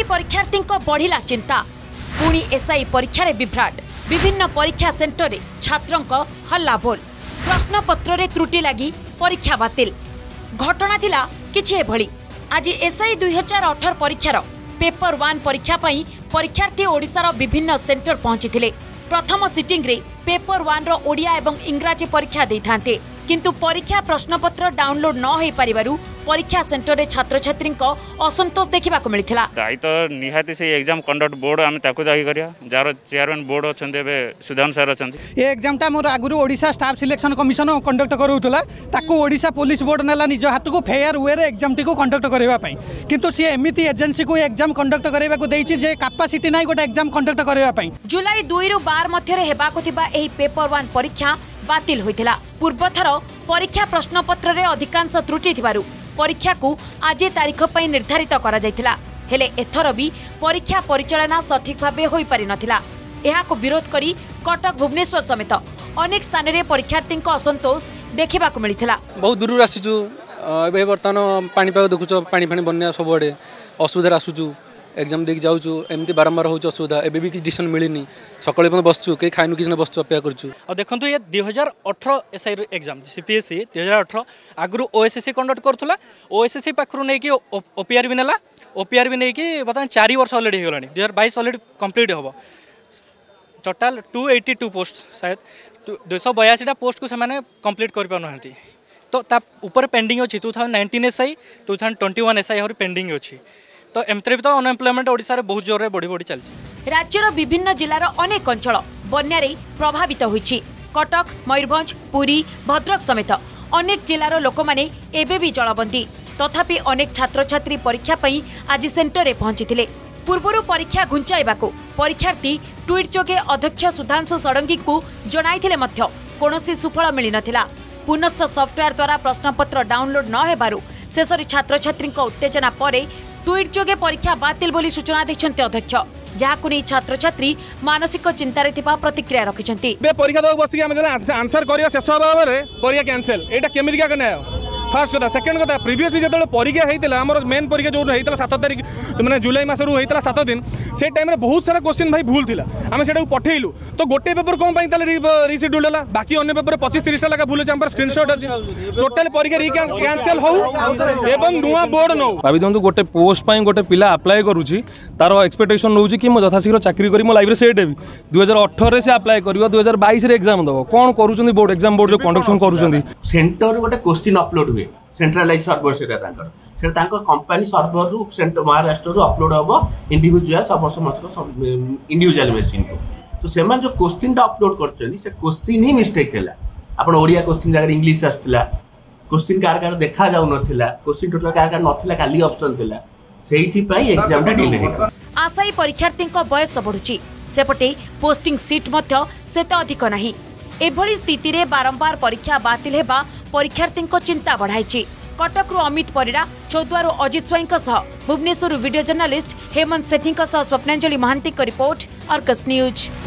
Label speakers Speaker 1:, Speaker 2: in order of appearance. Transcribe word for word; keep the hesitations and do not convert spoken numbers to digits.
Speaker 1: SI परीक्षार्थी बढ़िला चिंता पुणी एसआई परीक्षा रे विभ्राट विभिन्न परीक्षा सेंटर रे छात्रों हल्ला बोल प्रश्नपत्र रे त्रुटि लगी परीक्षा बातिल घटना थिला किछि एभली आज एसआई दुई हजार अठर परीक्षार पेपर वन परीक्षा पई परीक्षार्थी ओडिशार विभिन्न सेंटर पहुंची प्रथम सिटिंग रे पेपर वन रो ओडिया एवं इंग्राजी परीक्षा देथांते किंतु परीक्षा प्रश्नपत्र डाउनलोड न हो पारिबारु परीक्षा सेंटर रे छात्र छात्री असंतोष देखा मिलता
Speaker 2: दायी तो निहाती से एग्जाम कंडक्ट बोर्ड आम ताकू दायी करिया जार चेयरमैन बोर्ड अच्छा सुधांशु सर अच्छा
Speaker 3: ये एग्जामटा मोर आगुरी Odisha staff selection commission conduct करूला ताकू ओडिशा पुलिस बोर्ड नेला निज हाथ को फेयर वे रे एग्जाम टी को कंडक्ट करबा पई किंतु सी एमिति एजेंसी को एग्जाम कंडक्ट करबा को देछि जे कैपेसिटी नाही गोटे एग्जाम कंडक्ट करबा पई
Speaker 1: जुलाई दुई रु बारह मध्य रे हेबा को थिबा एही पेपर वन परीक्षा बातिल होइथिला पूर्वथर परीक्षा प्रश्नपत्र रे अधिकांश त्रुटि थिबारु परीक्षा को आज तारीख पर निर्धारित करा जायथिला हेले एथर भी परीक्षा परिचालना सठिक भाबे होई पारि नथिला एहाको विरोध करी कटक भुवनेश्वर समेत अनेक स्थान रे परीक्षार्थी असंतोष देखा मिलता
Speaker 4: बहुत दूर आसीचु ए बर्तमान पानीपाग देखुच पानी फाणी बन्या सबुआड़े असुविधा आसुचु एग्जाम देख जाऊँ एमती बारंबार हो असुविधा एवं भी किसी डिसीजन मिलनी सकाଳେ बसचु कहीं खाइनु किसी बसचु अपेक्षा करूँ
Speaker 5: और देखो ये दुई हजार अठर एसआई एग्जाम सीपीएससी दुई हजार अठर आगु ओएसएससी कंडक्ट करूला ओएसएससी पाखु नहीं ओपीआर भी नेला ओपीआर भी नहीं बर्तमान चार वर्ष अलरेडी हो गलानी दुई हजार बैश अलरेडी कम्प्लीट हम total two eighty two post शायद दुईश बयासीटा पोस्ट को से कम्प्लीट कर पाना तो ता ऊपर पेंडिंग अच्छी two thousand nineteen SI two thousand twenty one SI आहरी पेंडिंग अच्छी तो एमती भी तो अनएम्प्लॉयमेंट ओडिशा रे बहुत जोर बढ़ी बढ़ी चलछि
Speaker 1: राज्यर विभिन्न जिलार अनेक अंचल बन्यारे प्रभावित होइछि कटक मयूरभंज पुरी भद्रक समेत अनेक जिलार लोक माने एबे भी जलबंदी तथापि अनेक छात्र छात्री परीक्षा पई आज सेंटर रे पहुंचीथिले पूर्वरु परीक्षा घुंचाइबाकू परीक्षार्थी ट्वीट जोगे अध्यक्ष सुधांशु षडंगी को जणाइथिले मध्य कोनोसी सुफल मिलि नथिला पुनश्च सॉफ्टवेयर द्वारा प्रश्नपत्र डाउनलोड न हेबारु शेषरी छात्र छात्री उत्तेजना परे ट्वीट जोगे परीक्षा बातिल बोली सूचना दैछन्ते अध्यक्ष जहाकु नै छात्र छात्री मानसिक चिंतारे थिबा प्रतिक्रिया रखिछन्ती
Speaker 6: बे परीक्षा दो बसी हम आंसर करिया शेष होबा रे परीक्षा कैंसिल एटा केमिति का न्याय फास्ट कथा सेकेंड कथा प्रीवियसली जो परीक्षा होता आम मेन परीक्षा जो होता सात तारीख मैंने जुलाई मसरू होता सात दिन से टाइम में बहुत सारा क्वेश्चन भाई भूल था आम से पठेलु तो गोटे पेपर कौन रिसीड्यूल है बाकी अन्य पेपर पच्चीस तीस लगा भूल अच्छे स्क्रीनशॉट अच्छे टोटाल परीक्षा कैंसिल हो एवं नुआ बोर्ड नौ
Speaker 7: भाई दिखाँ गोटे पोस्ट गोटे पिला अप्लाई करुच्ची तार एक्सपेक्टेशन रोचे कि यथाशीघ्र चाकरी करी मो लाइफ सेट हेबी दुई हजार अठर से अप्लाई कर दुई हजार बैश एग्जाम दब कौन कर बोर्ड एग्जाम बोर्ड जो कंडक्शन कर
Speaker 8: सेंटर गोटे क्वेश्चन अपलोड हुए सेंट्रलाइज सर्वर से कंपनी सर्वर रु सेंटर महाराष्ट्र रु अपलोड हम इंडिविजुअल समस्त इंडिविजुअल मशीन को तो से जो क्वेश्चन अपलोड कर क्वेश्चन ही मिस्टेक है आपन ओडिया क्वेश्चन जगह इंग्लिश आसला क्वेश्चन कार कार देखा जाउ नथिला क्वेश्चन टोटल कार कार नथिला खाली ऑप्शन थिला सेहिथि पई एग्जाम टा डिले हेगा
Speaker 1: आशाई परीक्षार्थी बयस बढ़ुची सेपटे पोस्टिंग सीट मध्य सेते अधिक नाही एभली स्थिति रे बारंबार परीक्षा बातिल हेबा परीक्षार्थी चिंता बढ़ाई Cuttack Amit Parida Choudwar Ajit Swain Bhubaneswar video journalist Hemant Sethi Swapnanjali Mahanty report Argus news.